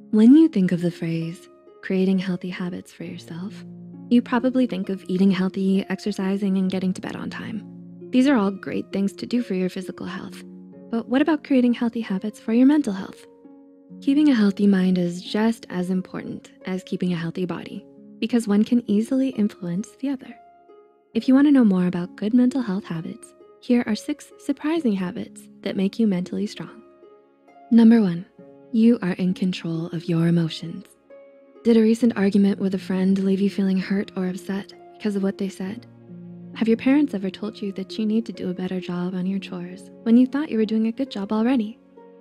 When you think of the phrase, creating healthy habits for yourself, you probably think of eating healthy, exercising, and getting to bed on time. These are all great things to do for your physical health. But what about creating healthy habits for your mental health? Keeping a healthy mind is just as important as keeping a healthy body because one can easily influence the other. If you wanna know more about good mental health habits, here are 6 surprising habits that make you mentally strong. Number 1, you are in control of your emotions. Did a recent argument with a friend leave you feeling hurt or upset because of what they said? Have your parents ever told you that you need to do a better job on your chores when you thought you were doing a good job already?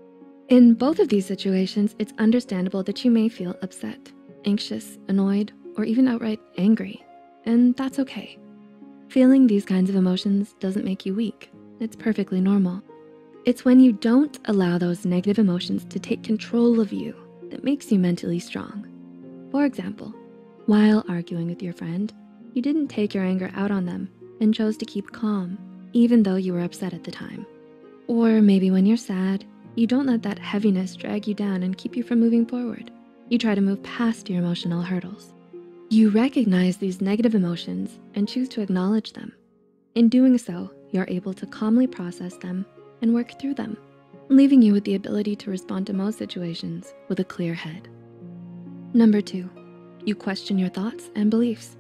In both of these situations, it's understandable that you may feel upset, anxious, annoyed, or even outright angry, and that's okay. Feeling these kinds of emotions doesn't make you weak. It's perfectly normal. It's when you don't allow those negative emotions to take control of you that makes you mentally strong. For example, while arguing with your friend, you didn't take your anger out on them and chose to keep calm, even though you were upset at the time. Or maybe when you're sad, you don't let that heaviness drag you down and keep you from moving forward. You try to move past your emotional hurdles. You recognize these negative emotions and choose to acknowledge them. In doing so, you're able to calmly process them and work through them, leaving you with the ability to respond to most situations with a clear head. Number 2, you question your thoughts and beliefs.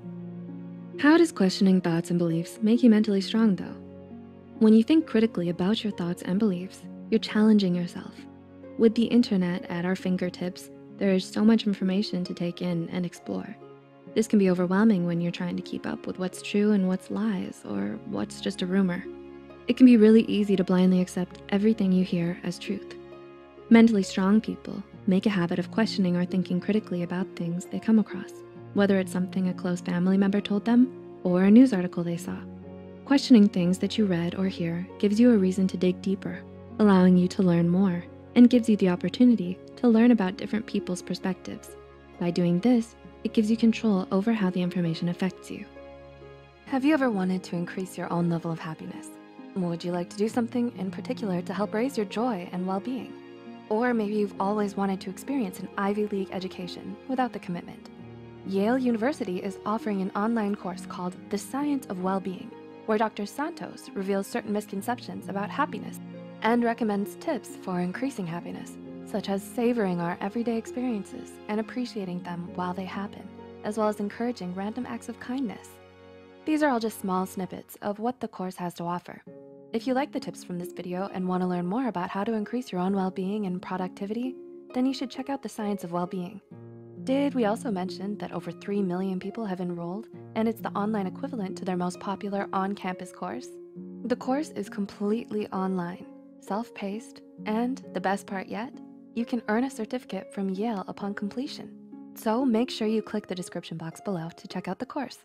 How does questioning thoughts and beliefs make you mentally strong though? When you think critically about your thoughts and beliefs, you're challenging yourself. With the internet at our fingertips, there is so much information to take in and explore. This can be overwhelming when you're trying to keep up with what's true and what's lies or what's just a rumor. It can be really easy to blindly accept everything you hear as truth. Mentally strong people make a habit of questioning or thinking critically about things they come across, whether it's something a close family member told them or a news article they saw. Questioning things that you read or hear gives you a reason to dig deeper, allowing you to learn more, and gives you the opportunity to learn about different people's perspectives. By doing this, it gives you control over how the information affects you. Have you ever wanted to increase your own level of happiness? Would you like to do something in particular to help raise your joy and well-being? Or maybe you've always wanted to experience an Ivy League education without the commitment. Yale University is offering an online course called The Science of Well-Being, where Dr. Santos reveals certain misconceptions about happiness and recommends tips for increasing happiness, such as savoring our everyday experiences and appreciating them while they happen, as well as encouraging random acts of kindness. These are all just small snippets of what the course has to offer. If you like the tips from this video and wanna learn more about how to increase your own well-being and productivity, then you should check out The Science of Well-Being. Did we also mention that over 3 million people have enrolled and it's the online equivalent to their most popular on-campus course? The course is completely online, self-paced, and the best part yet, you can earn a certificate from Yale upon completion. So make sure you click the description box below to check out the course.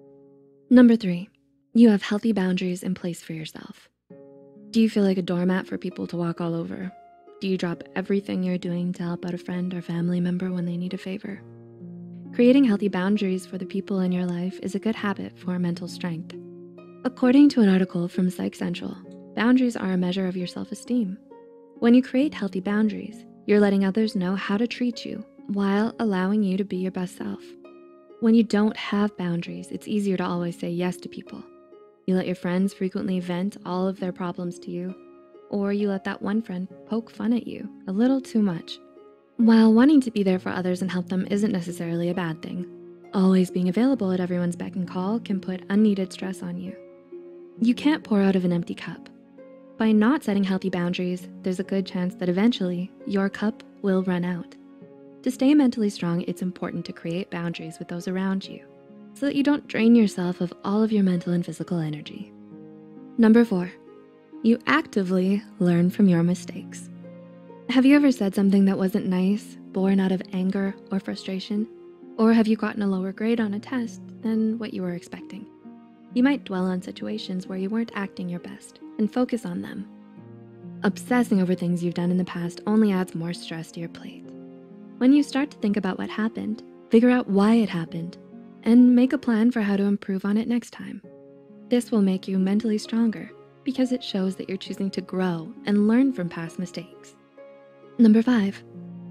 Number 3, you have healthy boundaries in place for yourself. Do you feel like a doormat for people to walk all over? Do you drop everything you're doing to help out a friend or family member when they need a favor? Creating healthy boundaries for the people in your life is a good habit for mental strength. According to an article from Psych Central, boundaries are a measure of your self-esteem. When you create healthy boundaries, you're letting others know how to treat you while allowing you to be your best self. When you don't have boundaries, it's easier to always say yes to people. You let your friends frequently vent all of their problems to you, or you let that one friend poke fun at you a little too much. While wanting to be there for others and help them isn't necessarily a bad thing, always being available at everyone's beck and call can put unneeded stress on you. You can't pour out of an empty cup. By not setting healthy boundaries, there's a good chance that eventually your cup will run out. To stay mentally strong, it's important to create boundaries with those around you so that you don't drain yourself of all of your mental and physical energy. Number 4, you actively learn from your mistakes. Have you ever said something that wasn't nice, born out of anger or frustration? Or have you gotten a lower grade on a test than what you were expecting? You might dwell on situations where you weren't acting your best and focus on them. Obsessing over things you've done in the past only adds more stress to your plate. When you start to think about what happened, figure out why it happened, and make a plan for how to improve on it next time. This will make you mentally stronger because it shows that you're choosing to grow and learn from past mistakes. Number 5,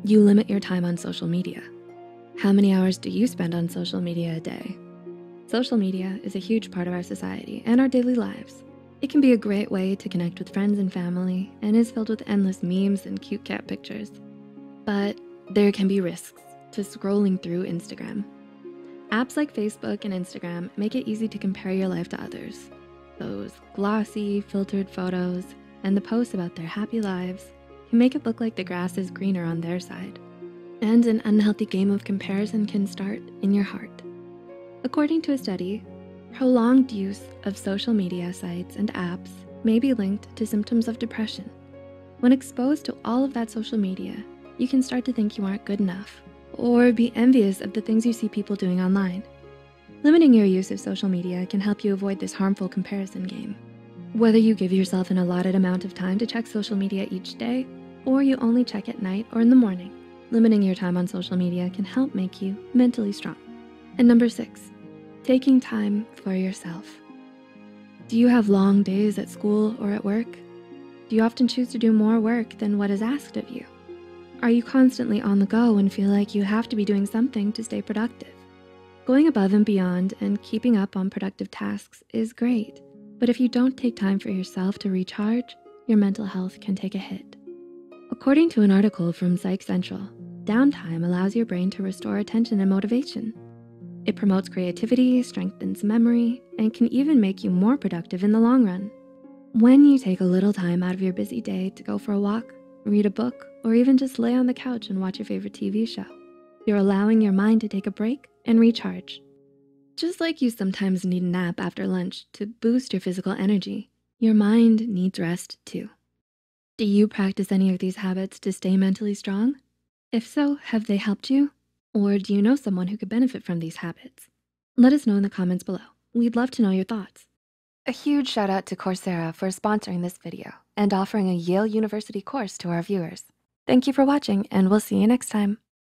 You limit your time on social media. How many hours do you spend on social media a day? Social media is a huge part of our society and our daily lives. It can be a great way to connect with friends and family and is filled with endless memes and cute cat pictures. But there can be risks to scrolling through Instagram. Apps like Facebook and Instagram make it easy to compare your life to others. Those glossy, filtered photos and the posts about their happy lives can make it look like the grass is greener on their side. And an unhealthy game of comparison can start in your heart. According to a study, prolonged use of social media sites and apps may be linked to symptoms of depression. When exposed to all of that social media, you can start to think you aren't good enough or be envious of the things you see people doing online. Limiting your use of social media can help you avoid this harmful comparison game. Whether you give yourself an allotted amount of time to check social media each day, or you only check at night or in the morning, limiting your time on social media can help make you mentally strong. And number 6, taking time for yourself. Do you have long days at school or at work? Do you often choose to do more work than what is asked of you? Are you constantly on the go and feel like you have to be doing something to stay productive? Going above and beyond and keeping up on productive tasks is great, but if you don't take time for yourself to recharge, your mental health can take a hit. According to an article from Psych Central, downtime allows your brain to restore attention and motivation. It promotes creativity, strengthens memory, and can even make you more productive in the long run. When you take a little time out of your busy day to go for a walk, read a book, or even just lay on the couch and watch your favorite TV show, you're allowing your mind to take a break and recharge. Just like you sometimes need a nap after lunch to boost your physical energy, your mind needs rest too. Do you practice any of these habits to stay mentally strong? If so, have they helped you? Or do you know someone who could benefit from these habits? Let us know in the comments below. We'd love to know your thoughts. A huge shout out to Coursera for sponsoring this video and offering a Yale University course to our viewers. Thank you for watching, and we'll see you next time.